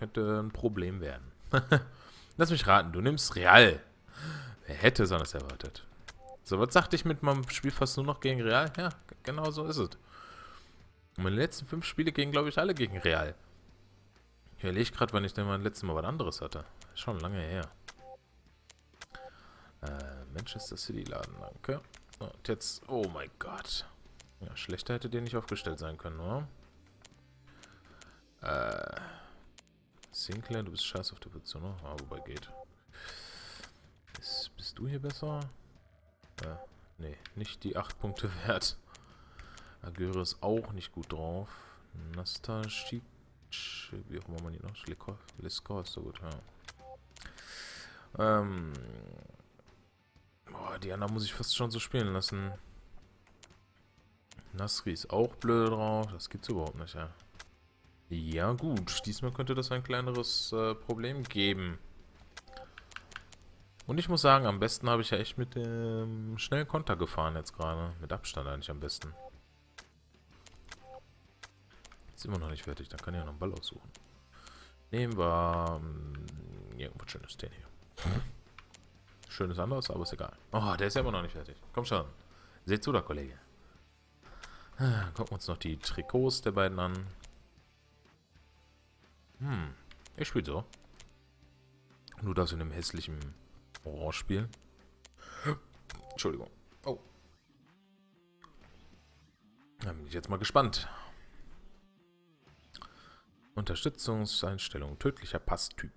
könnte ein Problem werden. Lass mich raten, du nimmst Real. Wer hätte es anders erwartet? So, was sagte ich mit meinem Spiel fast nur noch gegen Real? Ja, genau so ist es. Und meine letzten 5 Spiele gingen, glaube ich, alle gegen Real. Ich überlege gerade, wann ich denn mein letztes Mal was anderes hatte. Schon lange her. Manchester City laden, danke. Und jetzt, oh mein Gott. Ja, schlechter hätte der nicht aufgestellt sein können, oder? Sinclair, du bist scheiße auf der Position, ne? Ah, wobei geht. Bist du hier besser? Nee, nicht die 8 Punkte wert. Agüre ist auch nicht gut drauf. Nastasic, wie auch immer man ihn noch. Liskor ist so gut, ja. Boah, die anderen muss ich fast schon so spielen lassen. Nasri ist auch blöd drauf. Das gibt's überhaupt nicht, ja. Ja, gut. Diesmal könnte das ein kleineres Problem geben. Und ich muss sagen, am besten habe ich ja echt mit dem schnellen Konter gefahren jetzt gerade. Mit Abstand eigentlich am besten. Ist immer noch nicht fertig. Da kann ich ja noch einen Ball aussuchen. Nehmen wir irgendwas Schönes, den hier. Schönes anderes, aber ist egal. Oh, der ist ja immer noch nicht fertig. Komm schon. Seht zu da, Kollege. Gucken wir uns noch die Trikots der beiden an. Ich spiele so. Du darfst in dem hässlichen Orange spielen. Entschuldigung. Oh. Da bin ich jetzt mal gespannt. Unterstützungseinstellung. Tödlicher Passtyp.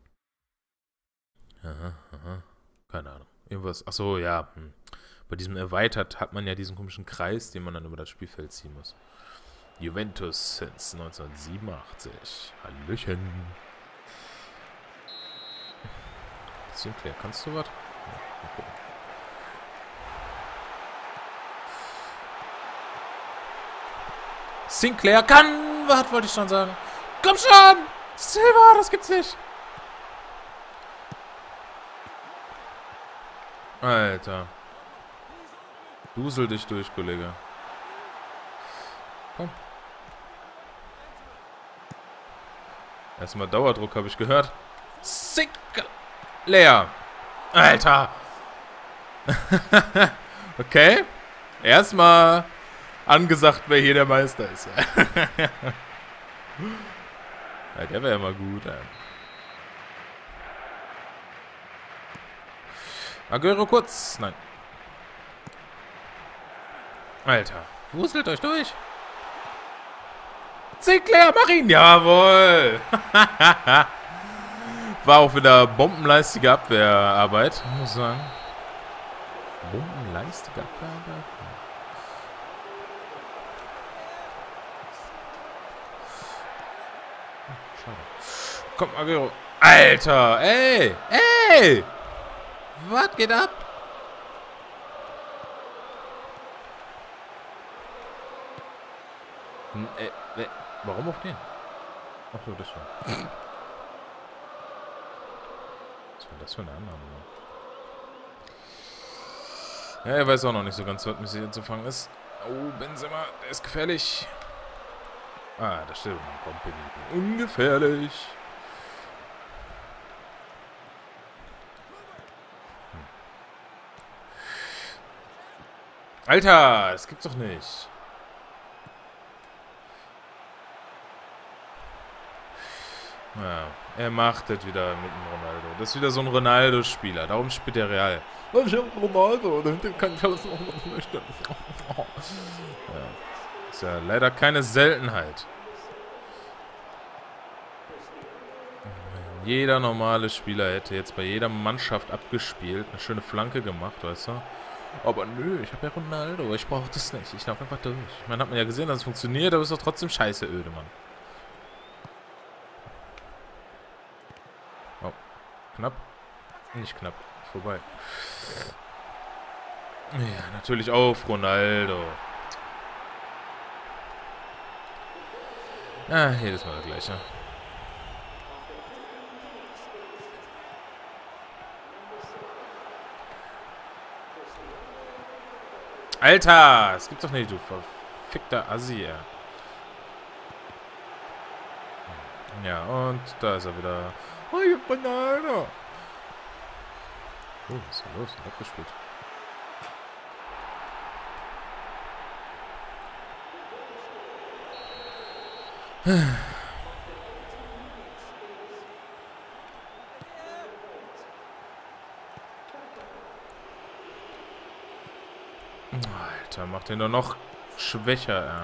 Aha, aha. Keine Ahnung. Irgendwas. Achso, ja. Bei diesem erweitert hat man ja diesen komischen Kreis, den man dann über das Spielfeld ziehen muss. Juventus since 1987. Hallöchen. Sinclair, kannst du was? Ja, mal gucken. Sinclair kann! Was wollte ich schon sagen? Komm schon! Silva, das gibt's nicht! Alter. Dusel dich durch, Kollege. Komm. Erstmal Dauerdruck, habe ich gehört. Sinclair! Alter! Okay. Erstmal angesagt, wer hier der Meister ist. Ja, der wäre ja mal gut, ey. Agüero kurz. Nein. Alter. Wuselt euch durch. Sinclair, mach ihn. Jawohl. War auch wieder bombenleistige Abwehrarbeit, muss ich sagen. Bombenleistige Abwehrarbeit? Schade. Komm, Agüero. Alter, ey. Ey. Was geht ab? Warum auf den? Ach so, das war. Was war das für eine Annahme? Ja, er weiß auch noch nicht so ganz, was mit sich zu fangen ist. Oh, Benzema, der ist gefährlich. Ah, da steht man Company. Ungefährlich. Alter, das gibt's doch nicht. Ja, er macht das wieder mit dem Ronaldo. Das ist wieder so ein Ronaldo-Spieler. Darum spielt er Real. Ich hab Ronaldo, den kann ich alles machen, was ich möchte. Ja, ist ja leider keine Seltenheit. Jeder normale Spieler hätte jetzt bei jeder Mannschaft abgespielt, eine schöne Flanke gemacht, weißt du? Aber nö, ich habe ja Ronaldo, ich brauche das nicht. Ich laufe einfach durch. Ich meine, hat man ja gesehen, dass es funktioniert, aber ist doch trotzdem scheiße öde, Mann. Oh, knapp. Nicht knapp, vorbei. Ja, natürlich auf Ronaldo. Ah, jedes Mal das Gleiche. Alter, das gibt's doch nicht, du verfickter Assi, ey. Ja, und da ist er wieder. Oh, Banane. Oh, was ist da los? Abgespielt. Alter, macht den doch noch schwächer, ja.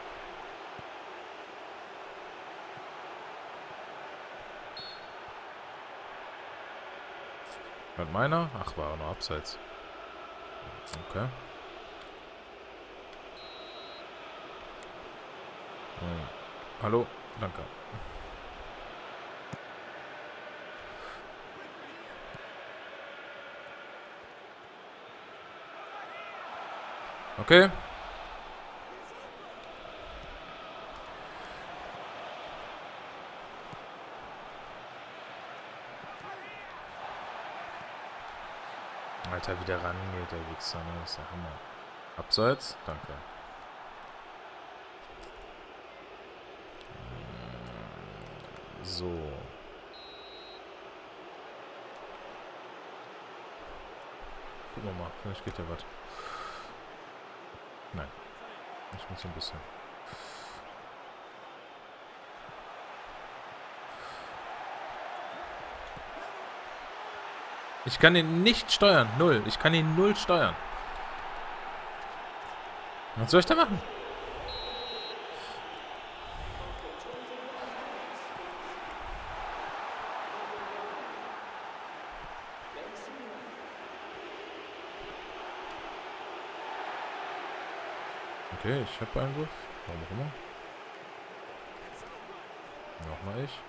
Was meiner? Ach, war auch noch abseits. Okay. Hallo? Danke. Okay. Alter, wieder rangeht, der Wichser, ne? Das ist der Hammer. Abseits? Danke. So. Gucken wir mal, vielleicht geht ja was. Nein. Ich muss ein bisschen. Ich kann ihn nicht steuern. Null. Ich kann ihn null steuern. Was soll ich da machen? Okay, ich habe Einwurf. Warum auch immer. Nochmal ich.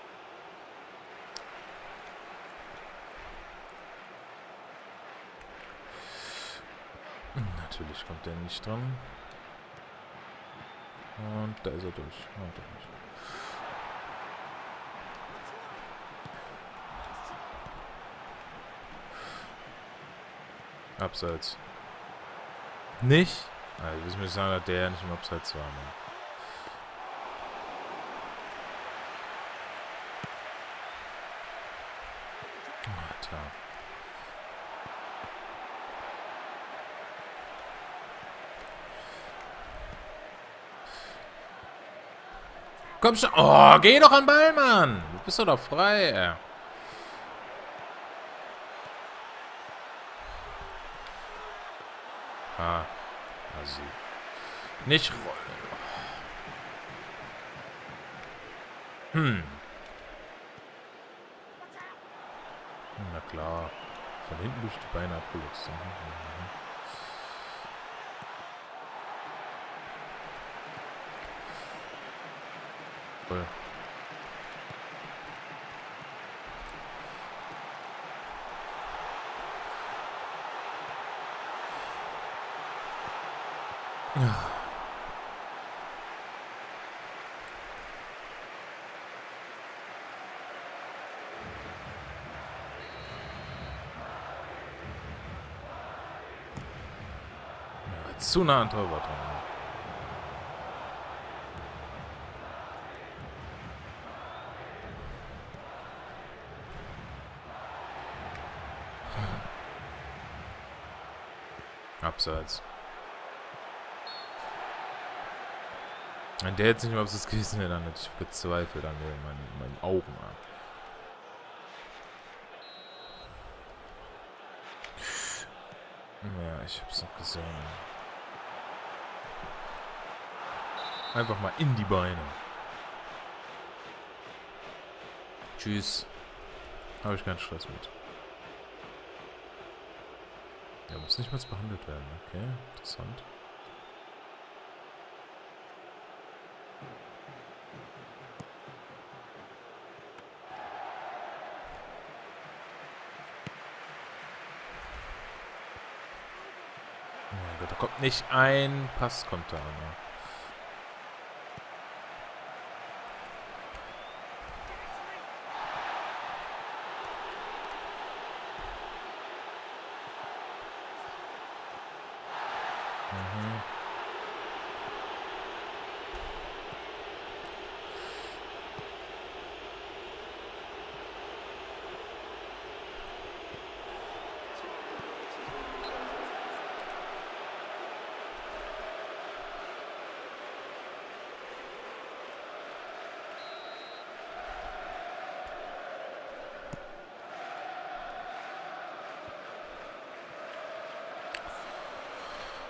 Natürlich kommt der nicht dran. Und da ist er durch. Und durch. Abseits. Nicht? Also, wie soll ich sagen, dass der nicht im Abseits war, Mann. Alter. Komm schon. Oh, geh doch an den Ball, Mann. Du bist doch frei, ey. Ah. Also. Nicht rollen. Na klar. Von hinten durch die Beine abgeluchst. Voll. Ja. Zu nah an Torwart dran. Abseits. Wenn der jetzt nicht mehr, ob es gewesen wäre, dann hätte ich gezweifelt an meinen Augen. Ja, ich hab's noch gesehen. Einfach mal in die Beine. Tschüss. Habe ich keinen Stress mit. Ja, muss nicht mal behandelt werden. Okay, interessant. Ja, da kommt nicht ein Pass, kommt da. Ne?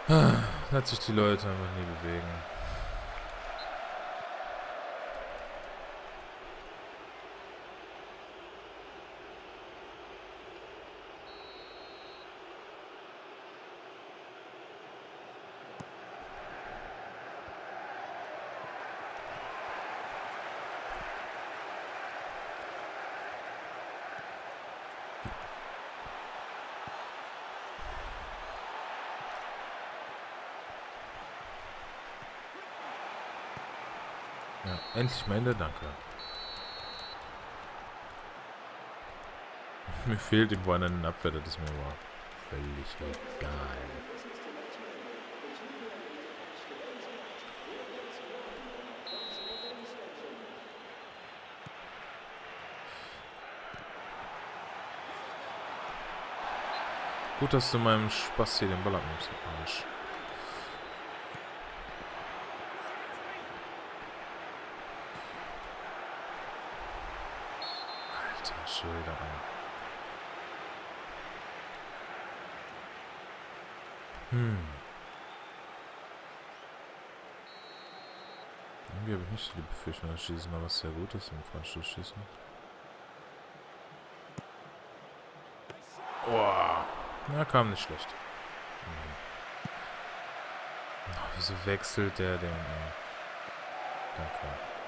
Lass sich die Leute einfach nie bewegen. Ja, endlich mal Ende, danke. Mir fehlt irgendwo einen Abwehr, das ist mir aber völlig egal. Gut, dass du meinem Spaß hier den Ball abnimmst, Mensch. Alter Schwede, Irgendwie habe ich nicht die Befürchtung, dass Schießen, aber was sehr gut ist im Freistoßschießen. Boah. Ja, kam nicht schlecht. Oh, wieso wechselt der denn? Danke.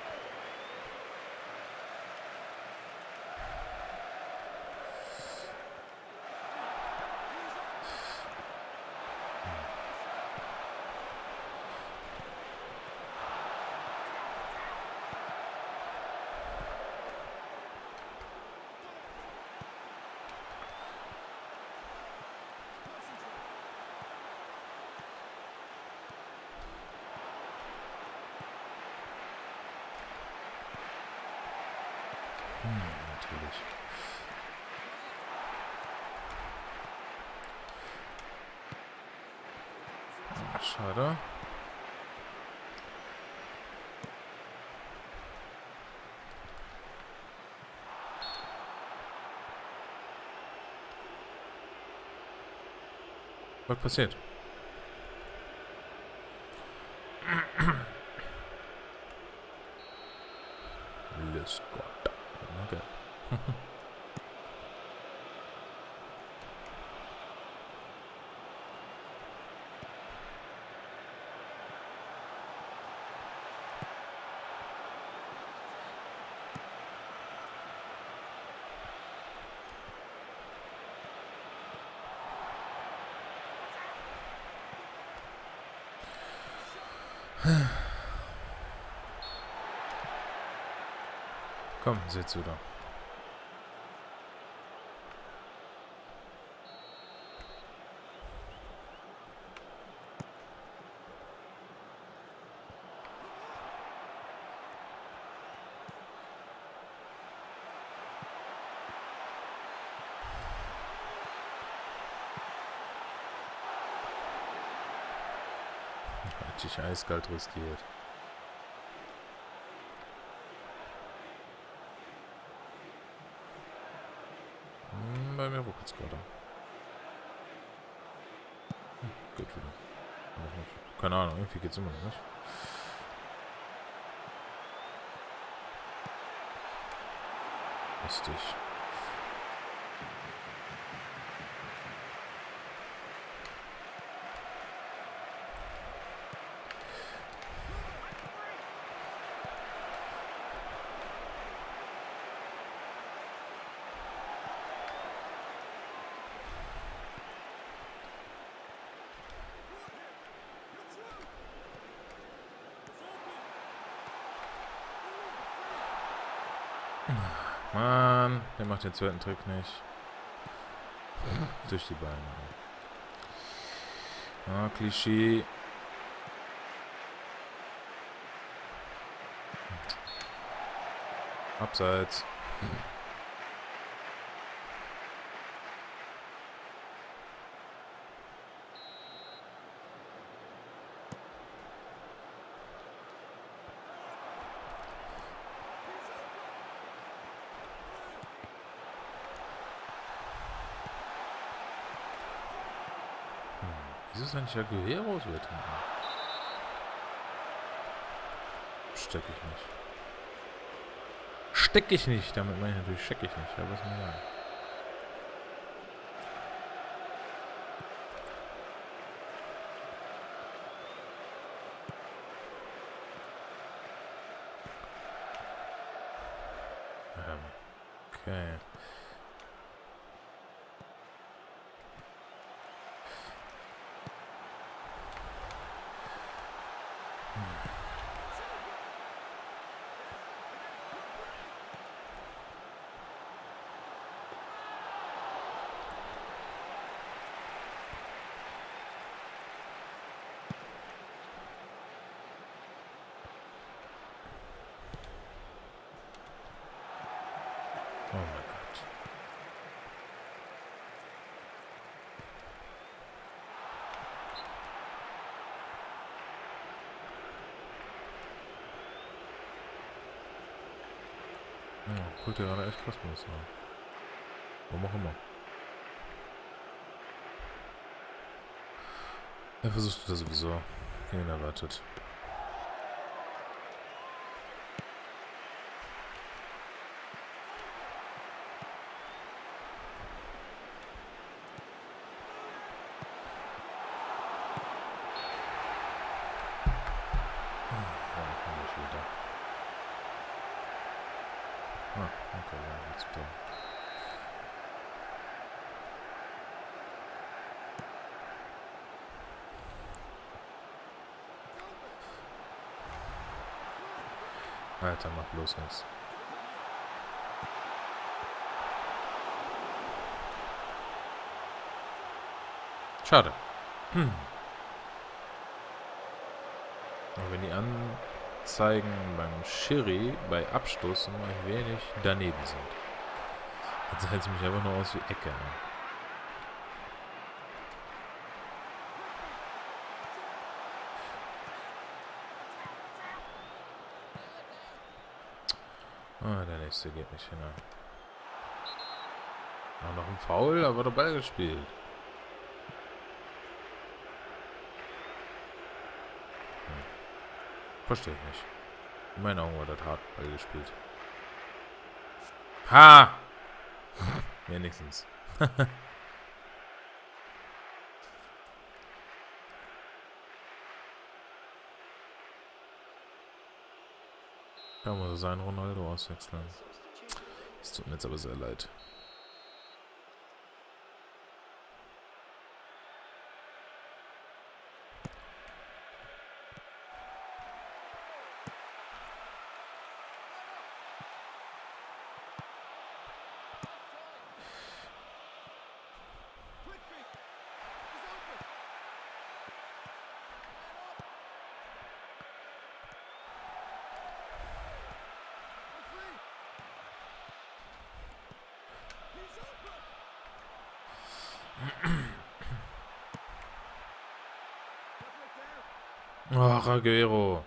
Natürlich. Ach, schade. Was passiert? Alles Gott. Okay. Komm, sitz wieder. Hat sich eiskalt riskiert. Bei mir ruckelt es gerade. Geht wieder. Noch nicht. Keine Ahnung, irgendwie geht's immer noch nicht. Lustig. Mann, der macht den zweiten Trick nicht. Durch die Beine. Ah, Klischee. Abseits. Wieso ist eigentlich Aguero so weit hinten? Steck ich nicht. Steck ich nicht! Damit meine ich natürlich steck ich nicht. Aber was mir sagen. Okay. Oh mein Gott. Ja, holt ja gerade echt Kosmos an. Warum auch immer. Er versucht das sowieso. Wie unerwartet. Ah, okay, ja, jetzt da. Alter, mach bloß nichts. Schade. Und wenn die Anzeigen beim Schiri bei Abstoß immer ein wenig daneben sind. Jetzt hält es mich einfach nur aus wie Ecke. Ne? Ah, der nächste geht nicht hin. Ah, noch ein Foul, da wurde der Ball gespielt. Verstehe ich nicht. In meinen Augen war das hart Ball gespielt. Ha! Wenigstens. Da muss er seinen Ronaldo auswechseln. Es tut mir jetzt aber sehr leid. Oh, Aguero.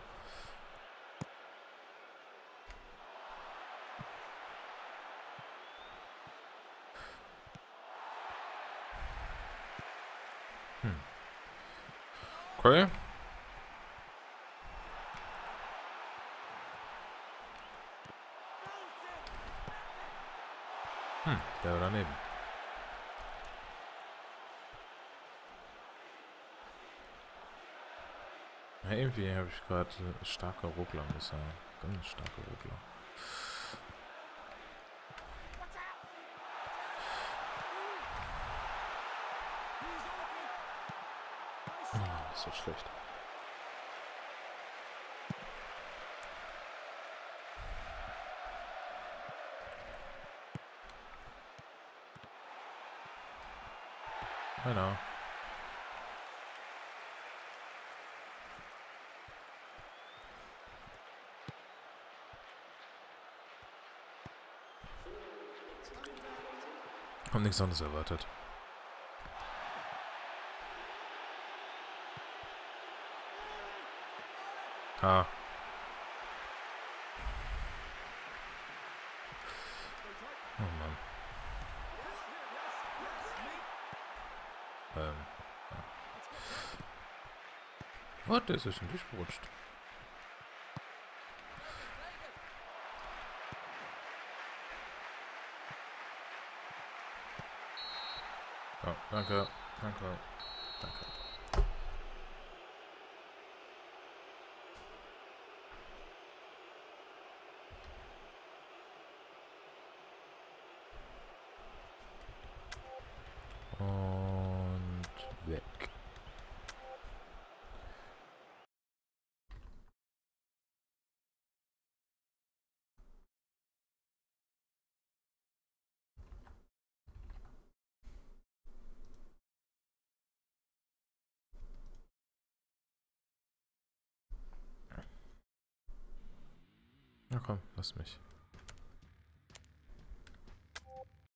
Okay. Der war daneben. Ja, irgendwie habe ich gerade starke Ruckler, muss ich sagen. Ganz starke Ruckler. Das ist schlecht. Genau. Hab nichts anderes erwartet. Ah. Oh Mann. Ja. Oh, der ist schon durchgerutscht. Oh, danke. Danke. Danke. Und weg. Na komm, lass mich.